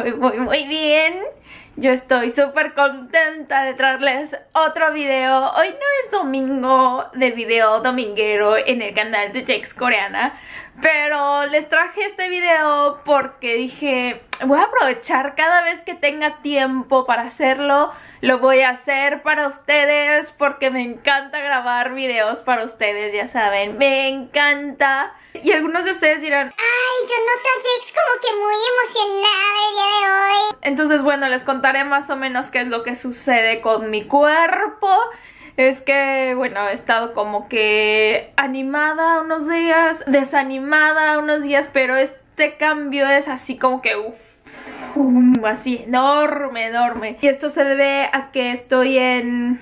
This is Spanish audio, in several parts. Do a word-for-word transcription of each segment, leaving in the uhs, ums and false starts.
muy, muy, muy bien. Yo estoy súper contenta de traerles otro video. Hoy no es domingo de video dominguero en el canal de Jax Coreana, pero les traje este video porque dije, voy a aprovechar cada vez que tenga tiempo para hacerlo. Lo voy a hacer para ustedes porque me encanta grabar videos para ustedes, ya saben, me encanta. Y algunos de ustedes dirán, ay, yo noto a Jax como que muy emocionada el día de hoy. Entonces, bueno, les contaré más o menos qué es lo que sucede con mi cuerpo. Es que, bueno, he estado como que animada unos días, desanimada unos días, pero este cambio es así como que uff. Um, así enorme, enorme. Y esto se debe a que estoy en...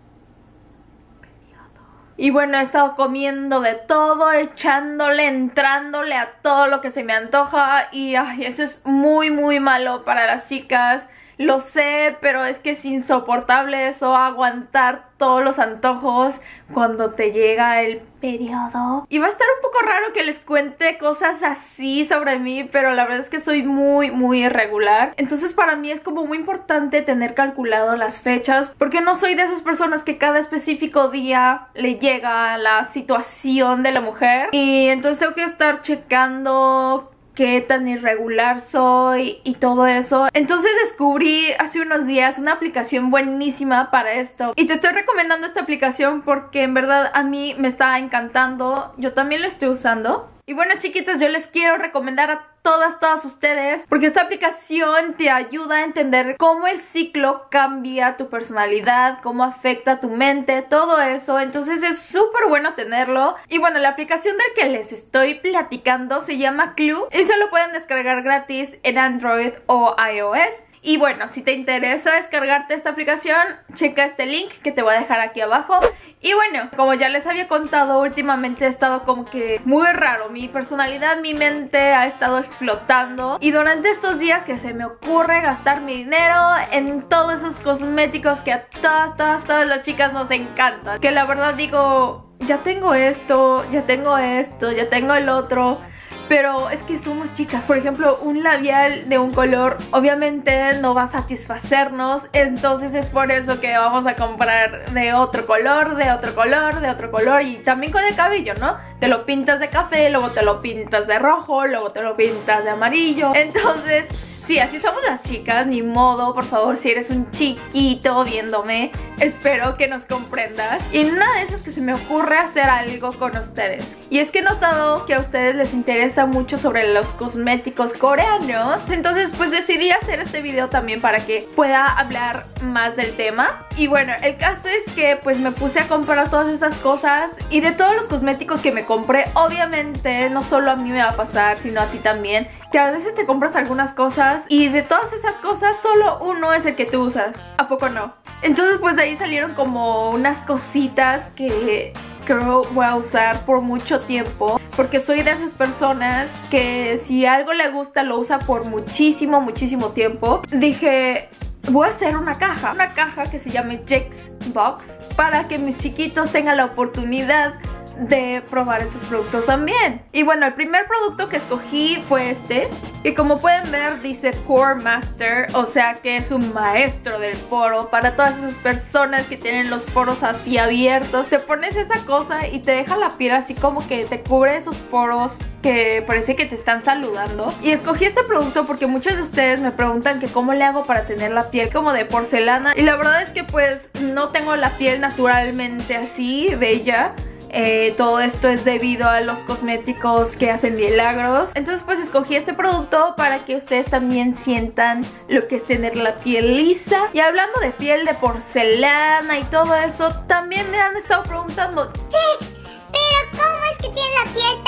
Y bueno, he estado comiendo de todo, echándole, entrándole a todo lo que se me antoja. Y ay, eso es muy, muy malo para las chicas. Lo sé, pero es que es insoportable eso, aguantar todos los antojos cuando te llega el periodo. Y va a estar un poco raro que les cuente cosas así sobre mí, pero la verdad es que soy muy, muy irregular. Entonces para mí es como muy importante tener calculado las fechas, porque no soy de esas personas que cada específico día le llega la situación de la mujer. Y entonces tengo que estar checando qué tan irregular soy y todo eso. Entonces descubrí hace unos días una aplicación buenísima para esto. Y te estoy recomendando esta aplicación porque en verdad a mí me está encantando. Yo también lo estoy usando. Y bueno, chiquitas, yo les quiero recomendar a todas, todas ustedes, porque esta aplicación te ayuda a entender cómo el ciclo cambia tu personalidad, cómo afecta tu mente, todo eso. Entonces es súper bueno tenerlo. Y bueno, la aplicación del que les estoy platicando se llama Clue y se lo pueden descargar gratis en Android o iOS. Y bueno, si te interesa descargarte esta aplicación, checa este link que te voy a dejar aquí abajo. Y bueno, como ya les había contado, últimamente he estado como que muy raro. Mi personalidad, mi mente ha estado explotando. Y durante estos días que se me ocurre gastar mi dinero en todos esos cosméticos que a todas, todas, todas las chicas nos encantan. Que la verdad digo, ya tengo esto, ya tengo esto, ya tengo el otro. Pero es que somos chicas. Por ejemplo, un labial de un color obviamente no va a satisfacernos. Entonces es por eso que vamos a comprar de otro color, de otro color, de otro color. Y también con el cabello, ¿no? Te lo pintas de café, luego te lo pintas de rojo, luego te lo pintas de amarillo. Entonces... sí, así somos las chicas, ni modo. Por favor, si eres un chiquito viéndome, espero que nos comprendas. Y en una de esas que se me ocurre hacer algo con ustedes. Y es que he notado que a ustedes les interesa mucho sobre los cosméticos coreanos. Entonces pues decidí hacer este video también para que pueda hablar más del tema. Y bueno, el caso es que pues me puse a comprar todas estas cosas. Y de todos los cosméticos que me compré, obviamente no solo a mí me va a pasar, sino a ti también, que a veces te compras algunas cosas y de todas esas cosas solo uno es el que tú usas. ¿A poco no? Entonces pues de ahí salieron como unas cositas que creo voy a usar por mucho tiempo, porque soy de esas personas que si algo le gusta lo usa por muchísimo, muchísimo tiempo. Dije, voy a hacer una caja, una caja que se llame Jax Box, para que mis chiquitos tengan la oportunidad de probar estos productos también. Y bueno, el primer producto que escogí fue este, que como pueden ver dice Pore Master, o sea que es un maestro del poro. Para todas esas personas que tienen los poros así abiertos, te pones esa cosa y te deja la piel así como que te cubre esos poros que parece que te están saludando. Y escogí este producto porque muchos de ustedes me preguntan que cómo le hago para tener la piel como de porcelana. Y la verdad es que pues no tengo la piel naturalmente así bella. Eh, todo esto es debido a los cosméticos que hacen milagros. Entonces pues escogí este producto para que ustedes también sientan lo que es tener la piel lisa. Y hablando de piel de porcelana y todo eso, también me han estado preguntando, Jax, pero ¿cómo es que tienes la piel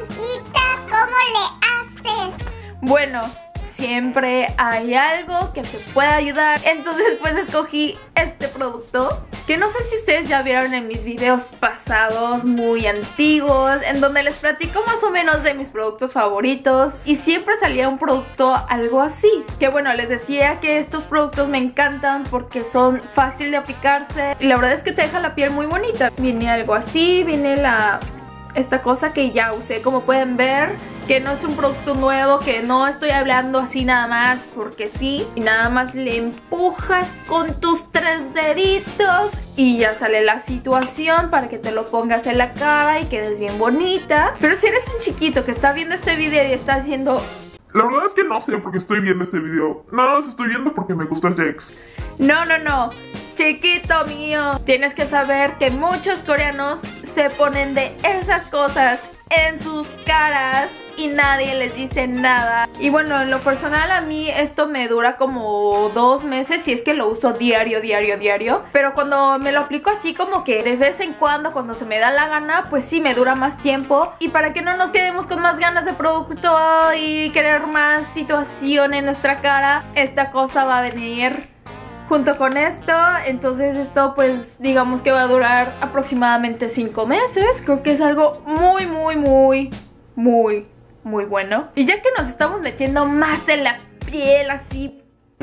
tan blanquita? ¿Cómo le haces? bueno, siempre hay algo que te pueda ayudar. Entonces pues escogí este producto, que no sé si ustedes ya vieron en mis videos pasados muy antiguos, en donde les platico más o menos de mis productos favoritos. Y siempre salía un producto algo así. Que bueno, les decía que estos productos me encantan porque son fácil de aplicarse y la verdad es que te deja la piel muy bonita. Viene algo así, viene la... esta cosa que ya usé. Como pueden ver, que no es un producto nuevo, que no estoy hablando así nada más porque sí. Y nada más le empujas con tus tres deditos y ya sale la situación para que te lo pongas en la cara y quedes bien bonita. Pero si eres un chiquito que está viendo este video y está haciendo... La verdad es que no sé por qué estoy viendo este video. Nada más estoy viendo porque me gusta Jax. No, no, no. Chiquito mío, tienes que saber que muchos coreanos se ponen de esas cosas en sus caras y nadie les dice nada. Y bueno, en lo personal a mí esto me dura como dos meses si es que lo uso diario, diario, diario. Pero cuando me lo aplico así como que de vez en cuando, cuando se me da la gana, pues sí me dura más tiempo. Y para que no nos quedemos con más ganas de producto y querer más situación en nuestra cara, esta cosa va a venir junto con esto. Entonces esto pues digamos que va a durar aproximadamente cinco meses. Creo que es algo muy muy muy muy muy bueno. Y ya que nos estamos metiendo más en la piel así,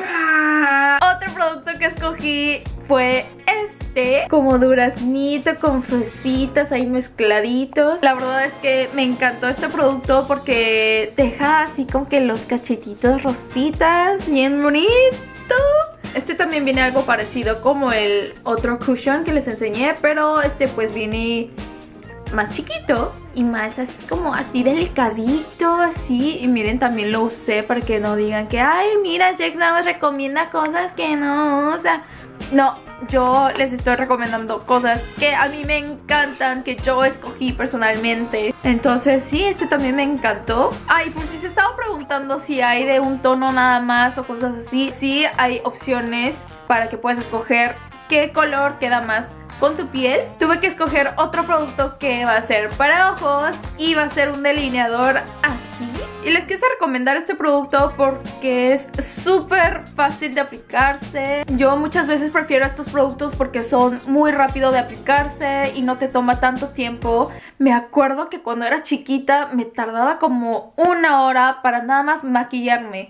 ¡pah! Otro producto que escogí fue este, como duraznito con fresitas ahí mezcladitos. La verdad es que me encantó este producto porque deja así como que los cachetitos rositas, bien bonito. Este también viene algo parecido como el otro cushion que les enseñé, pero este pues viene más chiquito y más así como así delicadito, así. Y miren, también lo usé para que no digan que ay, mira, Jax nada más recomienda cosas que no usa. No, yo les estoy recomendando cosas que a mí me encantan, que yo escogí personalmente. Entonces sí, este también me encantó. Ay, por si se estaban preguntando si hay de un tono nada más o cosas así, sí hay opciones para que puedas escoger qué color queda más con tu piel. Tuve que escoger otro producto que va a ser para ojos y va a ser un delineador así. Y les quise recomendar este producto porque es súper fácil de aplicarse. Yo muchas veces prefiero estos productos porque son muy rápido de aplicarse y no te toma tanto tiempo. Me acuerdo que cuando era chiquita me tardaba como una hora para nada más maquillarme.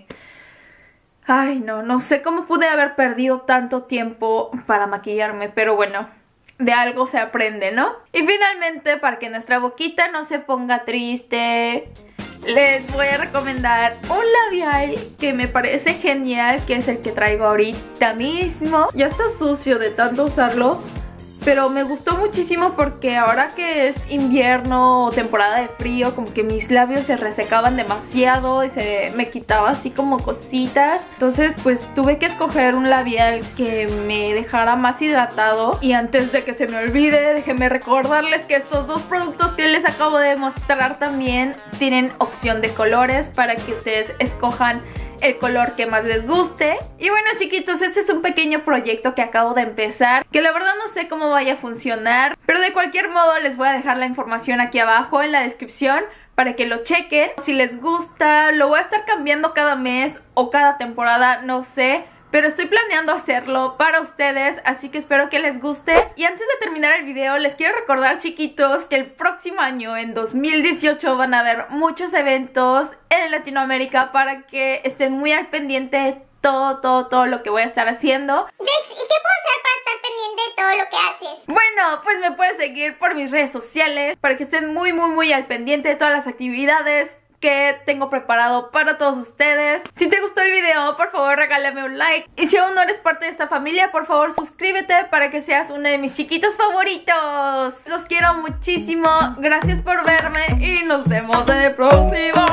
Ay, no, no sé cómo pude haber perdido tanto tiempo para maquillarme, pero bueno, de algo se aprende, ¿no? Y finalmente, para que nuestra boquita no se ponga triste, les voy a recomendar un labial que me parece genial, que es el que traigo ahorita mismo. Ya está sucio de tanto usarlo, pero me gustó muchísimo porque ahora que es invierno o temporada de frío, como que mis labios se resecaban demasiado y se me quitaba así como cositas. Entonces pues tuve que escoger un labial que me dejara más hidratado. Y antes de que se me olvide, déjenme recordarles que estos dos productos que les acabo de mostrar también tienen opción de colores para que ustedes escojan el color que más les guste. Y bueno, chiquitos, este es un pequeño proyecto que acabo de empezar, que la verdad no sé cómo vaya a funcionar, pero de cualquier modo les voy a dejar la información aquí abajo en la descripción para que lo chequen. Si les gusta, lo voy a estar cambiando cada mes o cada temporada, no sé, pero estoy planeando hacerlo para ustedes, así que espero que les guste. Y antes de terminar el video, les quiero recordar, chiquitos, que el próximo año, en dos mil dieciocho, van a haber muchos eventos en Latinoamérica para que estén muy al pendiente de todo, todo, todo lo que voy a estar haciendo. Jax, ¿y qué puedo hacer para estar pendiente de todo lo que haces? Bueno, pues me puedes seguir por mis redes sociales para que estén muy, muy, muy al pendiente de todas las actividades que tengo preparado para todos ustedes. Si te gustó el video, por favor regálame un like. Y si aún no eres parte de esta familia, por favor suscríbete para que seas uno de mis chiquitos favoritos. Los quiero muchísimo. Gracias por verme y nos vemos en el próximo